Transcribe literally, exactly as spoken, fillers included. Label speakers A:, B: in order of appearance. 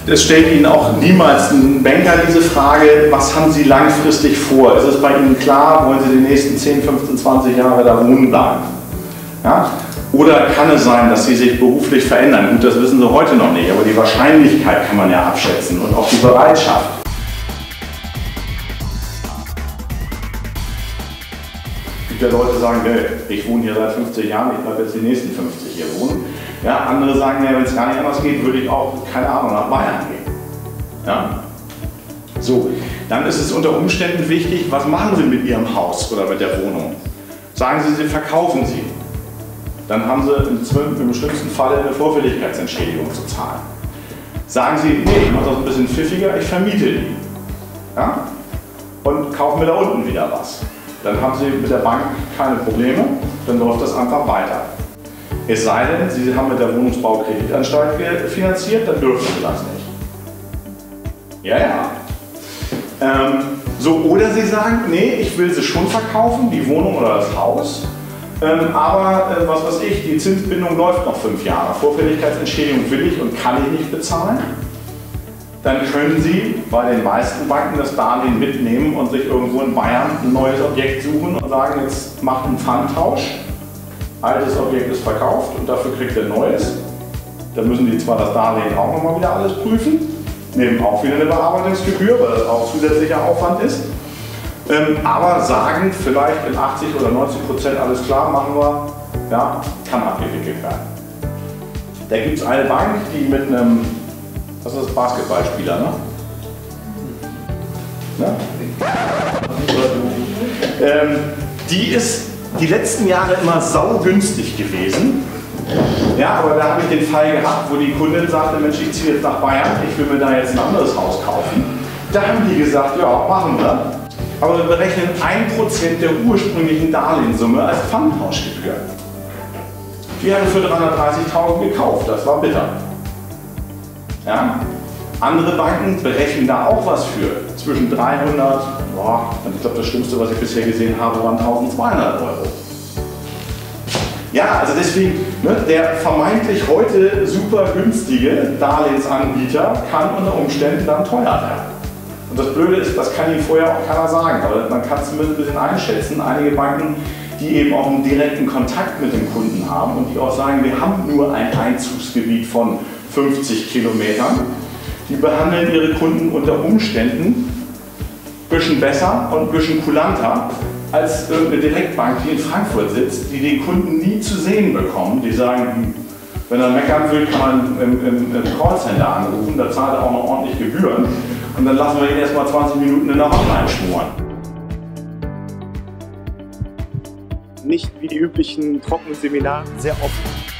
A: Es stellt Ihnen auch niemals ein Banker diese Frage, was haben Sie langfristig vor? Ist es bei Ihnen klar, wollen Sie die nächsten zehn, fünfzehn, zwanzig Jahre da wohnen bleiben? Ja? Oder kann es sein, dass Sie sich beruflich verändern? Gut, das wissen Sie heute noch nicht, aber die Wahrscheinlichkeit kann man ja abschätzen und auch die Bereitschaft. Es gibt ja Leute, die sagen, nee, ich wohne hier seit fünfzig Jahren, ich bleibe jetzt die nächsten fünfzig hier wohnen. Ja, andere sagen, ja, wenn es gar nicht anders geht, würde ich auch, keine Ahnung, nach Bayern gehen. Ja? So, dann ist es unter Umständen wichtig, was machen Sie mit Ihrem Haus oder mit der Wohnung? Sagen Sie, Sie verkaufen sie. Dann haben Sie im, im schlimmsten Fall eine Vorfälligkeitsentschädigung zu zahlen. Sagen Sie, nee, ich mache das ein bisschen pfiffiger, ich vermiete die. Ja? Und kaufen mir da unten wieder was. Dann haben Sie mit der Bank keine Probleme, dann läuft das einfach weiter. Es sei denn, Sie haben mit der Wohnungsbaukreditanstalt finanziert, dann dürfen Sie das nicht. Ja, ja. Ähm, so, oder Sie sagen, nee, ich will sie schon verkaufen, die Wohnung oder das Haus, ähm, aber äh, was weiß ich, die Zinsbindung läuft noch fünf Jahre, Vorfälligkeitsentschädigung will ich und kann ich nicht bezahlen. Dann können Sie bei den meisten Banken das Darlehen mitnehmen und sich irgendwo in Bayern ein neues Objekt suchen und sagen, jetzt macht einen Pfandtausch. Altes Objekt ist verkauft und dafür kriegt ihr neues. Da müssen die zwar das Darlehen auch nochmal wieder alles prüfen, nehmen auch wieder eine Bearbeitungsgebühr, weil das auch zusätzlicher Aufwand ist. Ähm, aber sagen vielleicht in achtzig oder neunzig Prozent alles klar, machen wir, ja, kann abgewickelt werden. Da gibt es eine Bank, die mit einem, was ist das, Basketballspieler, ne? ne? ähm, die ist die letzten Jahre immer saugünstig gewesen. Ja, aber da habe ich den Fall gehabt, wo die Kundin sagte, Mensch, ich ziehe jetzt nach Bayern, ich will mir da jetzt ein anderes Haus kaufen. Da haben die gesagt, ja, machen wir. Aber wir berechnen ein Prozent der ursprünglichen Darlehenssumme als Pfandtauschgebühr. Die haben für dreihundertdreißigtausend gekauft, das war bitter. Ja? Andere Banken berechnen da auch was für. Zwischen dreihundert, boah, ich glaube das Schlimmste, was ich bisher gesehen habe, waren eintausendzweihundert Euro. Ja, also deswegen, ne, der vermeintlich heute super günstige Darlehensanbieter kann unter Umständen dann teuer werden. Und das Blöde ist, das kann Ihnen vorher auch keiner sagen, aber man kann es zumindest ein bisschen einschätzen. Einige Banken, die eben auch einen direkten Kontakt mit dem Kunden haben und die auch sagen, wir haben nur ein Einzugsgebiet von fünfzig Kilometern, die behandeln ihre Kunden unter Umständen ein bisschen besser und ein bisschen kulanter als irgendeine Direktbank, die in Frankfurt sitzt, die den Kunden nie zu sehen bekommen. Die sagen, wenn er meckern will, kann man im, im, im Callcenter anrufen, da zahlt er auch noch ordentlich Gebühren und dann lassen wir ihn erst mal zwanzig Minuten in der Hotline schmoren.
B: Nicht wie die üblichen Trockenseminare, sehr offen.